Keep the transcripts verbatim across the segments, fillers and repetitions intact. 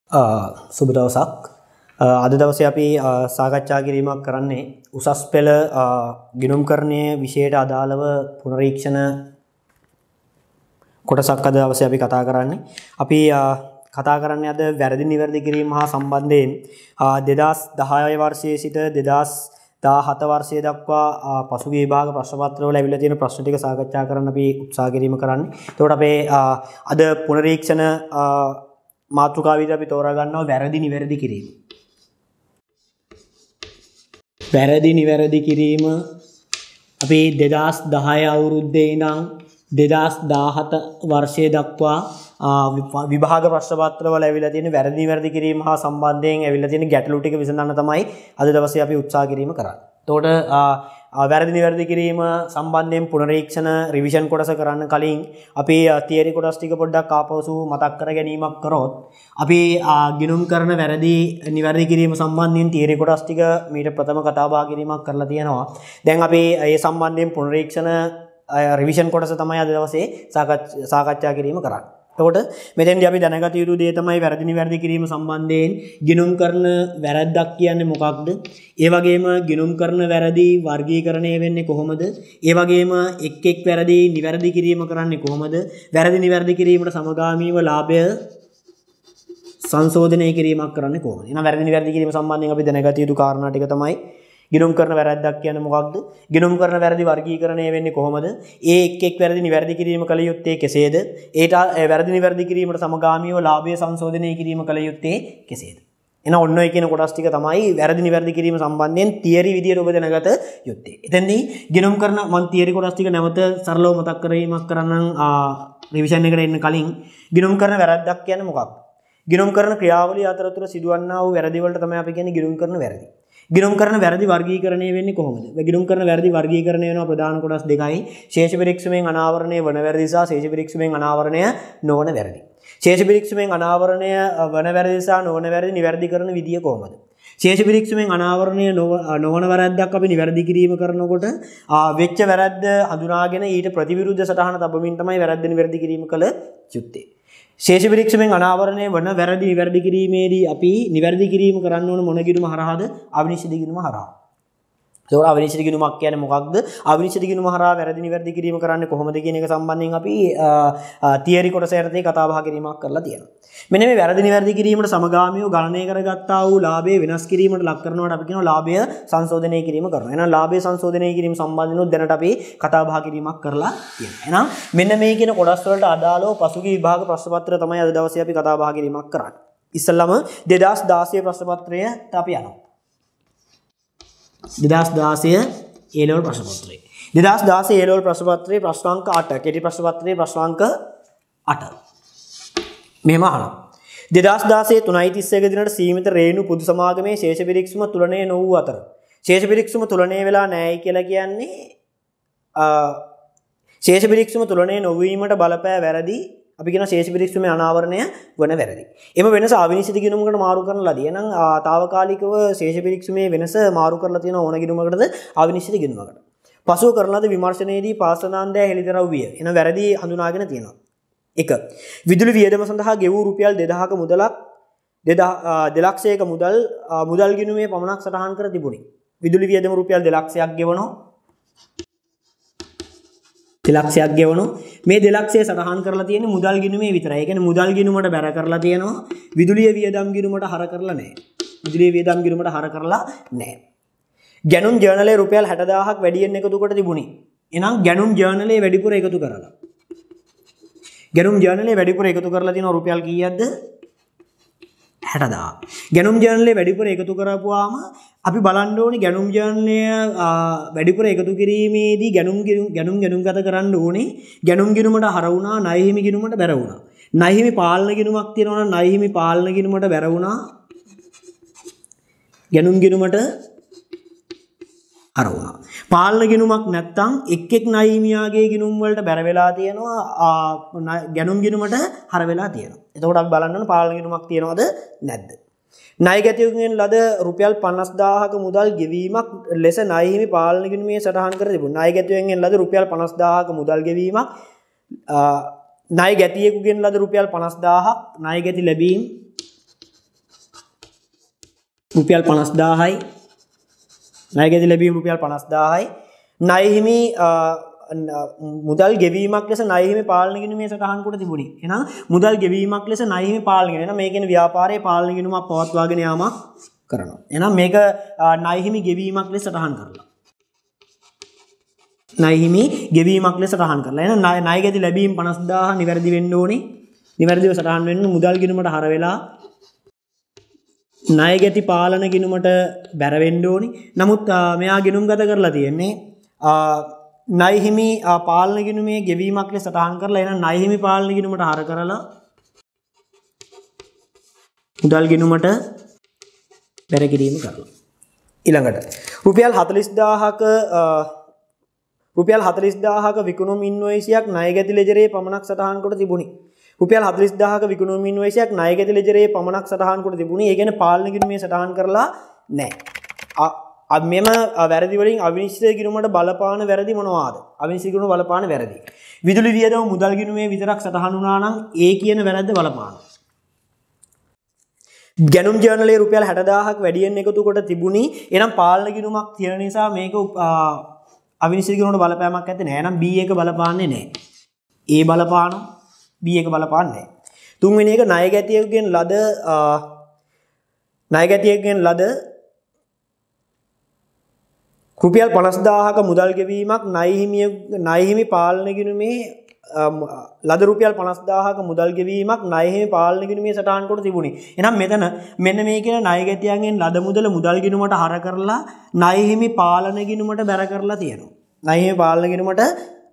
සුබ දවසක්. අද දවසේ අපි සාකච්ඡා කිරීමක් කරන්නේ උසස් පෙළ ගිණුම්කරණයේ විෂයට අදාළව පුනරීක්ෂණ කොටසක් අද දවසේ අපි කතා කරන්නේ. අපි කතා කරන්නේ අද වැරදි නිවැරදි කිරීම හා සම්බන්ධයෙන් දෙදහස් දහය වර්ෂයේ සිට දෙදහස් දහහත වර්ෂය දක්වා පසුගිය විභාග ප්‍රශ්න පත්‍රවල ඇවිල්ලා තියෙන ප්‍රශ්න ටික සාකච්ඡා කරන්න අපි උත්සාහ කිරීම කරන්නේ. එතකොට අපේ අද පුනරීක්ෂණ මාතෘකාව විදිහට අපි තෝරා ගන්නවා වැරදි නිවැරදි කිරීම. වැරදි නිවැරදි කිරීම අපි දෙදහස් දහය අවුරුද්දේ ඉඳන් දෙදහස් දහහත වර්ෂය දක්වා විභාග ප්‍රශ්න පත්‍රවල ඇවිල්ලා තියෙන වැරදි නිවැරදි කිරීම හා සම්බන්ධයෙන් ඇවිල්ලා තියෙන ගැටලු ටික විසඳන්න තමයි අද දවසේ අපි උත්සාහ කිරීම කරන්නේ. එතකොට වැරදි නිවැරදි කිරීම සම්බන්ධයෙන් පුනරීක්ෂණ රිවිෂන් කොටස කරන්න කලින් අපි තියරි කොටස් ටික පොඩ්ඩක් ආපසු මතක් කර ගැනීමක් කරොත් අපි ගිණුම් කරන වැරදි නිවැරදි කිරීම සම්බන්ධයෙන් තියරි කොටස් ටික මීට ප්‍රථම කතා බහ කිරීමක් කරලා තියෙනවා. දැන් අපි ඒ සම්බන්ධයෙන් පුනරීක්ෂණ රිවිෂන් කොටස තමයි අද දවසේ සාකච්ඡා කිරීම කරන්නේ. එතකොට මෙතෙන්දී අපි දැනගත යුතු දේ තමයි වැරදි නිවැරදි කිරීම සම්බන්ධයෙන් ගිණුම් කරන වැරද්දක් කියන්නේ මොකක්ද? ඒ වගේම ගිණුම් කරන වැරදි වර්ගීකරණය වෙන්නේ කොහොමද? ඒ වගේම එක් එක් වැරදි නිවැරදි කිරීම කරන්නේ කොහොමද? වැරදි නිවැරදි කිරීමට සමගාමීව ලාභය සංශෝධනය කිරීමක් කරන්නේ කොහොමද? එහෙනම් වැරදි නිවැරදි කිරීම සම්බන්ධයෙන් අපි දැනගත යුතු කාරණා ටික තමයි ගිණුම් කරන වැරද්දක් කියන්නේ මොකක්ද? ගිණුම් කරන වැරදි වර්ගීකරණය වෙන්නේ කොහොමද? ඒ එක් එක් වැරදි නිවැරදි කිරීම කළ යුත්තේ කෙසේද? ඒට වැරදි නිවැරදි කිරීමට සමගාමීව ලාභය සංශෝධනය කිරීම කළ යුත්තේ කෙසේද? එහෙනම් ඔන්න ඔය කියන කොටස් ටික තමයි වැරදි නිවැරදි කිරීම සම්බන්ධයෙන් තියරි විදියට ඔබ දැනගත යුත්තේ. එතෙන්දී ගිණුම් කරන මම තියරි කොටස් ටික නැවත සරලව මතක් කිරීමක් කරන්නම් රිවිෂන් එකට එන්න කලින් ගිණුම් කරන වැරද්දක් කියන්නේ මොකක්ද? ගිණුම් කරන ක්‍රියාවලිය අතරතුර සිදුවන්නා වූ වැරදි වලට තමයි අපි කියන්නේ ගිණුම් කරන වැරදි. ගිණුම් කරන වැරදි වර්ගීකරණය වෙන්නේ කොහොමද? ගිණුම් කරන වැරදි වර්ගීකරණය වෙනවා ප්‍රධාන කොටස් දෙකයි. ශේෂ පිරික්සමෙන් අනාවරණය වන වැරදි සහ ශේෂ පිරික්සමෙන් අනාවරණය නොවන වැරදි. ශේෂ පිරික්සමෙන් අනාවරණය වන වැරදි සහ නොවන වැරදි නිවැරදි කරන විදිය කොහොමද? ශේෂ පිරික්සමෙන් අනාවරණය නොවන වැරද්දක් අපි නිවැරදි කිරීම කරනකොට වෙච්ච වැරද්ද හඳුනාගෙන ඊට ප්‍රතිවිරුද්ධ සටහන තබමින් තමයි වැරද්ද නිවැරදි කිරීම කළ යුත්තේ. ශේෂ පිරික්සමෙන් අනාවරණය වන වැරදි නිවැරදි කිරීමේදී අපි නිවැරදි කිරීම කරන්න ඕන මොන ගිණුම හරහාද? අවිනිශ්චිත ගිණුම හරහා. ඒතකොට අවිනිශ්චිත ගිණුමක් කියන්නේ මොකක්ද? අවිනිශ්චිත ගිණුම හරහා වැරදි නිවැරදි කිරීම කරන්නේ කොහොමද කියන එක සම්බන්ධයෙන් අපි තියරි කොටස යටතේ කතා බහ කිරීමක් කරලා තියෙනවා. මෙන්න මේ වැරදි නිවැරදි කිරීමට සමගාමීව ගණනය කරගත්තා වූ ලාභය වෙනස් කිරීමට ලක් කරනවට අපි කියනවා ලාභය සංශෝධනය කිරීම කරනවා. එහෙනම් ලාභය සංශෝධනය කිරීම සම්බන්ධනොත් දැනට අපි කතා බහ කිරීමක් කරලා තියෙනවා. එහෙනම් මෙන්න මේ කියන කොටස් වලට අදාළව පසුගිය විභාග ප්‍රශ්න පත්‍රය තමයි අද දවසේ අපි කතා බහ කිරීමක් කරන්නේ. ඉස්සෙල්ලාම දෙදහස් දාසය ප්‍රශ්න පත්‍රයට අපි යනවා. දෙදහස් දාසය ඒ ලෙවල් ප්‍රශ්න පත්‍රය. දෙදහස් දාසය ඒ ලෙවල් ප්‍රශ්න පත්‍රයේ ප්‍රශ්නාංක අට කෙටි ප්‍රශ්න පත්‍රයේ ප්‍රශ්නාංක අට. මෙහෙම අහනවා. දෙදහස් දාසය තුනයි තිස් එක දිනට සීමිත රේණු පොදු සමාගමේ ශේෂ පිරික්සම තුලනය නොවූ අතර ශේෂ පිරික්සම තුලනය වෙලා නැහැයි කියලා කියන්නේ ශේෂ පිරික්සම තුලනය නොවීමට බලපෑ වැරදි අපි කියන ශේෂ පිරික්සමේ අනාවරණය වන වැරදි. එම වෙනස අවිනිශ්චිත ගිණුමකට මාරු කරන ලදී. එහෙනම් తాවකාලිකව ශේෂ පිරික්සමේ වෙනස මාරු කරලා තියෙන ඕන ගිණුමකටද අවිනිශ්චිත ගිණුමකට. පසුව කරන ලද විමර්ශනයේදී පාසනාන්දය හෙළිදරව් විය. එහෙනම් වැරදි හඳුනාගෙන තියෙනවා. එක. විදුලි වියදම සඳහා ගෙවූ රුපියල් දෙදහක මුදලක් දෙලක්ෂයක මුදල් මුදල් ගිණුමේ පමණක් සටහන් කර තිබුණි. විදුලි වියදම රුපියල් දෙලක්ෂයක් ගෙවනෝ දෙලක්ෂයක් ගෙවනෝ මේ දෙලක්ෂය සටහන් කරලා තියෙන්නේ මුදල් ගිණුමේ විතරයි. ඒ කියන්නේ මුදල් ගිණුමට බැර කරලා තියෙනවා. විදුලිය වියදම් ගිණුමට හර කරලා නැහැ. විදුලිය වියදම් ගිණුමට හර කරලා නැහැ. ගැනුම් ජර්නලයේ රුපියල් හැට දාහක් වැඩියෙන් එකතු කොට තිබුණි. එහෙනම් ගැනුම් ජර්නලයේ වැඩිපුර එකතු කරලා ගැනුම් ජර්නලයේ වැඩිපුර එකතු කරලා තියෙන රුපියල් කීයක්ද? හැට දාහක්. ගැනුම් ජර්නලයේ වැඩිපුර එකතු කරපුවාම අපි බලන්න ඕනේ ගැනුම් ජර්නලය වැඩිපුර එකතු කිරීමේදී ගැනුම් ගැනුම් ගැනුම් ගත කරන්න ඕනේ. ගැනුම් ගිණුමට හර වුණා, ණය හිමි ගිණුමට බැර වුණා. ණය හිමි පාලන ගිණුමක් තියෙනවා නම් ණය හිමි පාලන ගිණුමට බැර වුණා. ගැනුම් ගිණුමට හර වුණා. පාලන ගිණුමක් නැත්තම් එක් එක් ණය හිමියාගේ ගිණුම් වලට බැර වෙලා තියෙනවා, ගැනුම් ගිණුමට හර වෙලා තියෙනවා. එතකොට අපි බලන්න ඕන පාලන ගිණුමක් තියෙනවද නැද්ද? ණය ගැතියුගෙන් ලද රුපියල් පනස් දාහක මුදල් ගෙවීමක් ලෙස ණය හිමි පාලන ගිණුමේ සටහන් කර තිබුණා. ණය ගැතියුගෙන් ලද රුපියල් පනස් දාහක මුදල් ගෙවීමක් ණය ගැතියෙකුගෙන් ලද රුපියල් පනස් දාහක් ණය ගැති ලැබීම් රුපියල් පනස් දාහයි. ණය ගැති ලැබීම රුපියල් පනස් දාහයි. ණය හිමි මුදල් ගෙවීමක් ලෙස ණය හිමි පාලන ගිණුමේ සටහන් කොට තිබුණි. එහෙනම් මුදල් ගෙවීමක් ලෙස ණය හිමි පාලන ගිණුම. එහෙනම් මේ කියන්නේ ව්‍යාපාරයේ පාලන ගිණුමක් පවත්වාගෙන යාමක් කරනවා. එහෙනම් මේක ණය හිමි ගෙවීමක් ලෙස සටහන් කරලා. ණය හිමි ගෙවීමක් ලෙස සටහන් කරලා. එහෙනම් ණය ගැති ලැබීම පනස් දාහ නිවැරදි වෙන්න ඕනේ. නිවැරදිව සටහන් වෙන්න මුදල් ගිණුමට හර වෙලා ණය ගැති පාලන ගිණුමට බැර වෙන්න ඕනේ. නමුත් මෙයා ගිණුම් ගත කරලා තියෙන්නේ ණය හිමි පාලන ගිණුමේ ගෙවීමක් ලෙස සටහන් කරලා එහෙනම් ණය හිමි පාලන ගිණුමට හර කරලා මුදල් ගිණුමට බැර කිරීම කරලා. ඊළඟට රුපියල් හතළිස් දාහක රුපියල් හතළිස් දාහක විකුණුම් ඉන්වොයිසියක් ණය ගැති ලෙජරේ පමණක් සටහන් කොට තිබුණි. රුපියල් හතළිස් දාහක විකුණුම් ඉන්වොයිසියක් ණය ගැති ලෙජරේ පමණක් සටහන් කොට තිබුණි. ඒ කියන්නේ පාලන ගිණුමේ සටහන් කරලා නැහැ. අ මෙම වැරදි වලින් අවිනිශ්චිත ගිණුමට බලපාන වැරදි මොනවාද? අවිනිශ්චිත ගිණුම බලපාන වැරදි. විදුලි වියදම මුදල් ගිණුමේ විතරක් සටහන් වුණා නම් ඒ කියන වැරද්ද බලපාන. ගැනුම් ජර්නලයේ රුපියල් හැට දාහක් වැඩියෙන් එකතු කොට තිබුණි. එහෙනම් පාලන ගිණුමක් තියෙන නිසා මේක අවිනිශ්චිත ගිණුමට බලපෑමක් නැත්තේ නෑ. එහෙනම් B එක බලපාන්නේ නෑ. A බලපාන B එක බලපාන්නේ නෑ. තුන්වෙනි එක ණය ගැතියෙකුගෙන් ලද ණය ගැතියෙකුගෙන් ලද රුපියල් පනස් දාහක මුදල් ගෙවීමක් ණය හිමි ණය හිමි පාලන ගිණුමේ ලද රුපියල් පනස් දාහක මුදල් ගෙවීමක් ණය හිමි පාලන ගිණුමේ සටහන් කොට තිබුණි. එහෙනම් මෙතන මෙන්න මේ කියන ණය ගැතියන්ගෙන් ලද මුදල මුදල් ගිණුමට හර කරලා ණය හිමි පාලන ගිණුමට බැර කරලා තියෙනවා. ණය හිමි පාලන ගිණුමට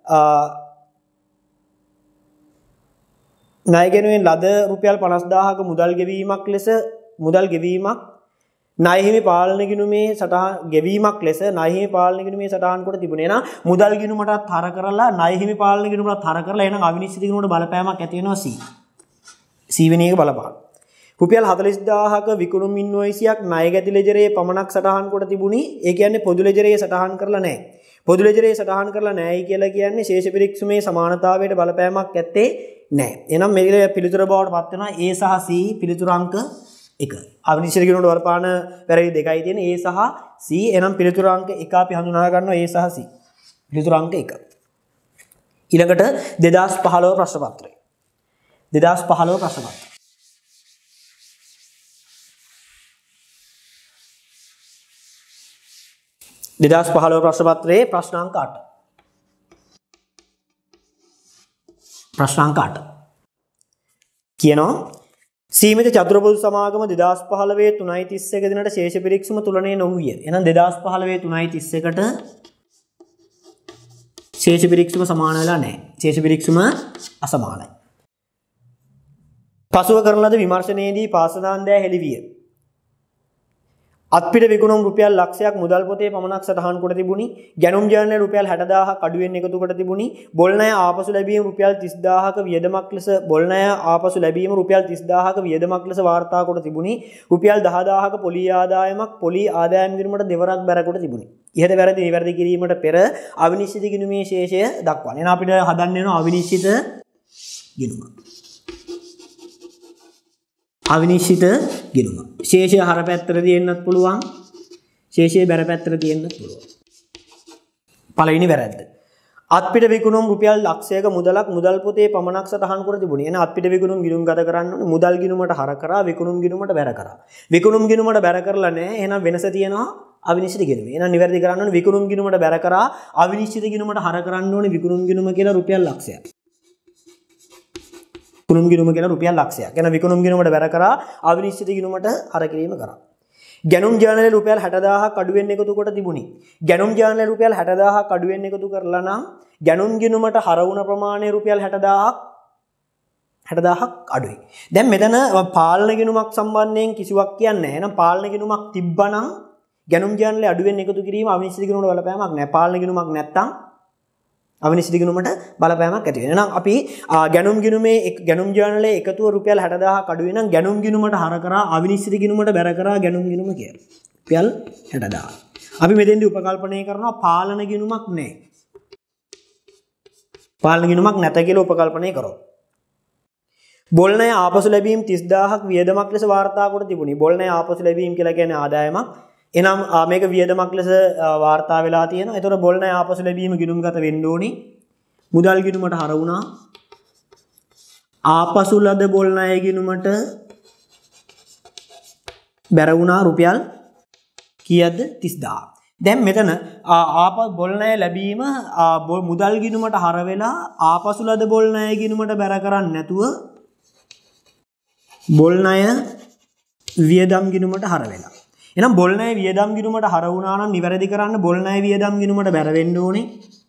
ණය ගෙනුවෙන් ලද රුපියල් පනස් දාහක මුදල් ගෙවීමක් ලෙස මුදල් ගෙවීමක් ණය හිමි පාලන ගිණුමේ සටහන් ගෙවීමක් ලෙස ණය හිමි පාලන ගිණුමේ සටහන් කොට තිබුණේ. එහෙනම් මුදල් ගිණුමටත් හර කරලා ණය හිමි පාලන ගිණුමටත් හර කරලා එහෙනම් අවිනිශ්චිත ගිණුමට බලපෑමක් ඇති වෙනවා C. C වෙනි එක බලපාන. රුපියල් හතළිස් දාහක විකුණුම් ඉන්වොයිසියක් ණය ගැති ලෙජරේ පමණක් සටහන් කොට තිබුණි. ඒ කියන්නේ පොදු ලෙජරේ සටහන් කරලා නැහැ. පොදු ලෙජරේ සටහන් කරලා නැහැයි කියලා කියන්නේ ශේෂ පිරික්සුමේ සමානතාවයට බලපෑමක් ඇත්තේ නැහැ. එහෙනම් මේකේ පිළිතුර බවට පත් වෙනවා A සහ C පිළිතුර අංක එක. අවිනිශ්චිත ගිණුමට බලපාන වැරදි දෙකයි තියෙන්නේ A සහ C. එහෙනම් පිළිතුර අංක එක අපි හඳුනා ගන්නවා A සහ C. පිළිතුර අංක එක. ඊළඟට දෙදාස් පහළොව ප්‍රශ්න පත්‍රය. දෙදාස් පහළොව ප්‍රශ්න පත්‍රය. දෙදාස් පහළොව ප්‍රශ්න පත්‍රයේ ප්‍රශ්න අංක අට. ප්‍රශ්න අංක අට. කියනවා සීමිත චතුරපොදු සමාගම දෙදාස් පහළොව තුනයි තිස් එක දිනට ශේෂ පිරික්සුම තුලනය නොවුය. එහෙනම් දෙදාස් පහළොව තුනයි තිස් එකට ශේෂ පිරික්සුම සමාන වෙලා නැහැ. ශේෂ පිරික්සුම අසමානයි. පසුව කරන ලද විමර්ශනයේදී පාසදාන්දෑ හෙළි විය. අත්පිට විකුණුම් රුපියල් ලක්ෂයක් මුදල් පොතේ පමණක් සටහන් කොට තිබුණි. ගැනුම් ජර්නලයේ රුපියල් හැට දාහක් අඩුවෙන් එකතු කොට තිබුණි. බොල් ණය ආපසු ලැබීම රුපියල් තිස් දාහක වියදමක් ලෙස බොල් ණය ආපසු ලැබීම රුපියල් තිස් දාහක වියදමක් ලෙස වාර්තා කොට තිබුණි. රුපියල් දහ දාහක පොලි ආදායමක් පොලි ආදායම් ගිණුමට දෙවරක් බැර කොට තිබුණි. ඉහත වැරදි නිවැරදි කිරීමට පෙර අවිනිශ්චිත ගිණුමේ ශේෂය දක්වන්න. එහෙනම් අපිට හදන්න වෙනවා අවිනිශ්චිත ගිණුම. අවිනිශ්චිත ගිණුම. ශේෂය හර පැත්තට තියෙන්නත් පුළුවන්. ශේෂය බැර පැත්තට තියෙන්නත් පුළුවන්. පළවෙනි වැරද්ද. අත්පිට විකුණුම් රුපියල් ලක්ෂයක මුදලක් මුදල් පොතේ පමණක් සටහන් කර තිබුණේ. එහෙනම් අත්පිට විකුණුම් ගිණුම් ගත කරන්න ඕනේ මුදල් ගිණුමට හර කරා විකුණුම් ගිණුමට බැර කරා. විකුණුම් ගිණුමට බැර කරලා නැහැ. එහෙනම් වෙනස තියෙනවා අවිනිශ්චිත ගිණුම. එහෙනම් නිවැරදි කරන්න ඕනේ විකුණුම් ගිණුමට බැර කරා අවිනිශ්චිත ගිණුමට හර කරන්න ඕනේ විකුණුම් ගිණුම කියලා රුපියල් ලක්ෂයක්. විකුණුම් ගිණුම කියලා රුපියල් ලක්ෂයක්. එහෙනම් විකුණුම් ගිණුමට බැර කරා අවිනිශ්චිත ගිණුමට හර කිරීම කරා. ගැනුම් ජර්නලයේ රුපියල් හැට දාහක් අඩුවෙන් එකතු කොට තිබුණි. ගැනුම් ජර්නලයේ රුපියල් හැට දාහක් අඩුවෙන් එකතු කරලා නම් ගැනුම් ගිණුමට හර වුණ ප්‍රමාණය රුපියල් හැට දාහක් හැට දාහක් අඩුයි. දැන් මෙතන පාලන ගිණුමක් සම්බන්ධයෙන් කිසිවක් කියන්නේ නැහැ. එහෙනම් පාලන ගිණුමක් තිබ්බනම් ගැනුම් ජර්නලයේ අඩුවෙන් එකතු කිරීම අවිනිශ්චිත ගිණුමට බලපෑමක් නැහැ. පාලන ගිණුමක් නැත්තම් අවිනිශ්චිත ගිණුමට බලපෑමක් ඇති වෙනවා. එහෙනම් අපි ගැනුම් ගිණුමේ ගැනුම් ජර්නලයේ එකතුව රුපියල් හැට දාහක් අඩු වෙනම් ගැනුම් ගිණුමට හර කරා අවිනිශ්චිත ගිණුමට බැර කරා ගැනුම් ගිණුම කියලා. රුපියල් හැට දාහක්. අපි මෙතෙන්දී උපකල්පනය කරනවා පාලන ගිණුමක් නැහැ. පාලන ගිණුමක් නැත කියලා උපකල්පනය කරමු. බොල් ණය ආපසු ලැබීම් තිස් දාහක් වියදමක් ලෙස වාර්තා කොට තිබුණි. බොල් ණය ආපසු ලැබීම් කියලා කියන්නේ ආදායමක්. එනම් මේක වියදමක් ලෙස වාර්තා වෙලා තියෙනවා. ඒතකොට බොල් ණය ආපසු ලැබීම ගිණුම්ගත වෙන්න ඕනි. මුදල් ගිණුමට හර වුණා. ආපසු ලද බොල් ණය ගිණුමට බැර වුණා රුපියල් කීයක්ද? තිස් දාහක්. දැන් මෙතන ආපසු බොල් ණය ලැබීම මුදල් ගිණුමට හර වෙලා ආපසු ලද බොල් ණය ගිණුමට බැර කරන්නේ නැතුව බොල් ණය වියදම් ගිණුමට හර වෙලා. එහෙනම් බොල් ණය වියදම් ගිණුමට හර වුණා නම් නිවැරදි කරන්න බොල් ණය වියදම් ගිණුමට බැර වෙන්න ඕනේ.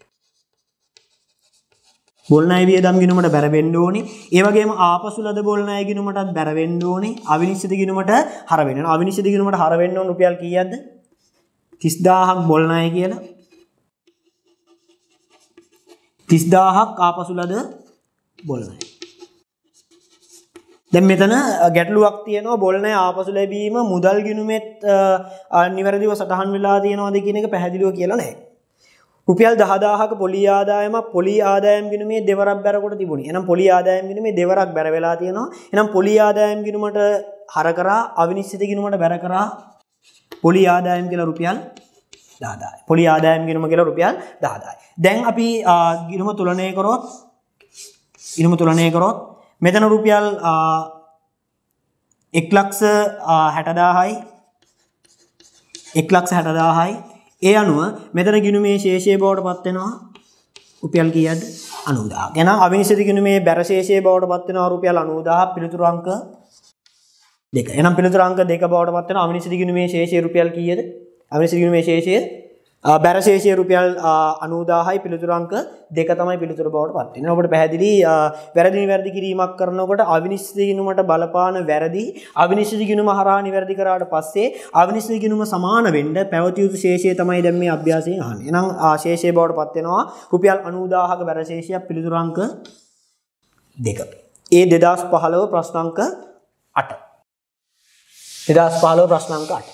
බොල් ණය වියදම් ගිණුමට බැර වෙන්න ඕනේ. ඒ වගේම ආපසු ලද බොල් ණය ගිණුමටත් බැර වෙන්න ඕනේ. අවිනිශ්චිත ගිණුමට හර වෙන්න ඕනේ. අවිනිශ්චිත ගිණුමට හර වෙන්න ඕන රුපියල් කීයක්ද? තිස් දාහක් බොල් ණය කියලා. තිස් දාහක් ආපසු ලද බොල් ණය. දැන් මෙතන ගැටලුවක් තියෙනවා බොල් ණය ආපසු ලැබීම මුදල් ගිණුමෙත් නිවැරදිව සටහන් වෙලා තියෙනවද කියන එක පැහැදිලිව කියලා නැහැ. රුපියල් දහ දාහක පොලි ආදායමක් පොලි ආදායම් ගිණුමේ දෙවරක් බැර කොට තිබුණේ. එහෙනම් පොලි ආදායම් ගිණුමේ දෙවරක් බැර වෙලා තියෙනවා. එහෙනම් පොලි ආදායම් ගිණුමට හර කරා අවිනිශ්චිත ගිණුමට බැර කරා පොලි ආදායම් කියලා රුපියල් දහදාහයි. පොලි ආදායම් ගිණුම කියලා රුපියල් දහදාහයි. දැන් අපි ගිණුම තුලනය කරොත් ගිණුම තුලනය කරොත් මෙතන රුපියල් එක් ලක්ෂ හැට දාහයි එක් ලක්ෂ හැට දාහයි. ඒ අනුව මෙතන ගිණුමේ ශේෂය බවට පත් වෙනවා රුපියල් කීයක්ද? අනූ දාහක්. එහෙනම් අවිනිශ්චිත ගිණුමේ බැර ශේෂය බවට පත් වෙනවා රුපියල් අනූ දාහක්. පිළිතුරු අංක දෙක. එහෙනම් පිළිතුරු අංක දෙක බවට පත් වෙනවා. අවිනිශ්චිත ගිණුමේ ශේෂය රුපියල් කීයද? අවිනිශ්චිත ගිණුමේ ශේෂය බැර ශේෂය රුපියල් අනූ දාහයි. පිළිතුරු අංක දෙක තමයි පිළිතුරු බවට පත් වෙන්නේ. ඔබට පැහැදිලි වැරදි නිවැරදි කිරීමක් කරනකොට අවිනිශ්චිත ගිණුමට බලපාන වැරදි අවිනිශ්චිත ගිණුම හරහා නිවැරදි කරාට පස්සේ අවිනිශ්චිත ගිණුම සමාන වෙන්න පැවතිය යුතු ශේෂය තමයි දැන් මේ අභ්‍යාසයෙන් අහන්නේ. එහෙනම් ශේෂය බවට පත් වෙනවා රුපියල් අනූ දාහක වැර ශේෂයක්. පිළිතුරු අංක දෙක. ඒ දෙදාස් පහළොව ප්‍රශ්නාංක අට. දෙදාස් පහළොව ප්‍රශ්නාංක අට.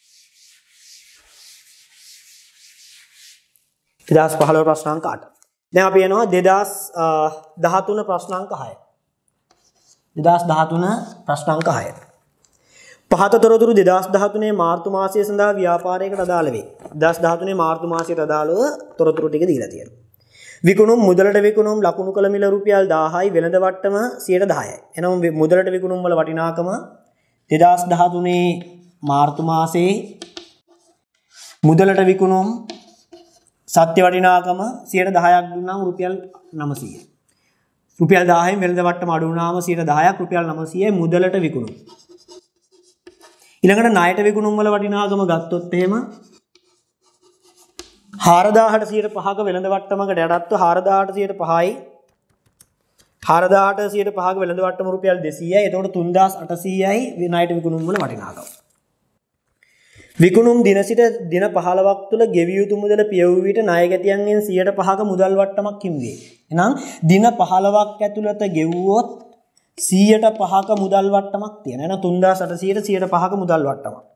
දෙදාස් පහළොව ප්‍රශ්නාංක අට. දැන් අපි යනවා දෙදාස් දහතුන ප්‍රශ්නාංක හය. දෙදාස් දහතුන ප්‍රශ්නාංක හය. පහත තොරතුරු දෙදාස් දහතුනේ මාර්තු මාසය සඳහා ව්‍යාපාරයකට අදාළ වේ. දෙදාස් දහතුනේ මාර්තු මාසයට අදාළව තොරතුරු ටික දීලා තියෙනවා. විකුණුම් මුදලට විකුණුම් ලකුණු කළ මිල රුපියල් දාහයි වෙළඳ වට්ටම සියයට දහයයි. එනම් මුදලට විකුණුම් වල වටිනාකම දෙදාස් දහතුනේ මාර්තු මාසයේ මුදලට විකුණුම් සත්‍ය වටිනාකම සියයට දහයක් දුන්නාම රුපියල් නවසීයයි. රුපියල් දාහයෙන් වෙළඳ වට්ටම අඩු වුණාම සියයට දහයක් රුපියල් නවසීයයි මුදලට විකුණුම්. ඊළඟට ණයට විකුණුම් වල වටිනාකම ගත්තොත් එහෙම හාරදාහට සියයට පහක වෙළඳ වට්ටමකට යටත්ව හාරදාහට සියයට පහයි හාරදාහට සියයට පහක වෙළඳ වට්ටම රුපියල් දෙසීයයි. එතකොට තුන්දාස් අටසීයයි ණයට විකුණුම් වල වටිනාකම. විකුණුම් දින සිට දින පහළොවක් තුළ ගෙවිය යුතු මුදල පිය වූ විට ණයගැතියන්ගෙන් සියයට පහක මුදල් වට්ටමක් හිමි වේ. එහෙනම් දින පහළොවක් ඇතුළත ගෙවුවොත් සියයට පහක මුදල් වට්ටමක් තියෙනවා. එහෙනම් තුන්දාස් අටසීයට සියයට පහක මුදල් වට්ටමක්.